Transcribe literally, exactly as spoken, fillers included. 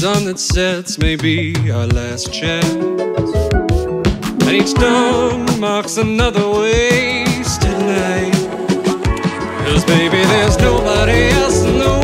sun that sets may be our last chance, and each dawn marks another wasted night. 'Cause baby, there's nobody else in the world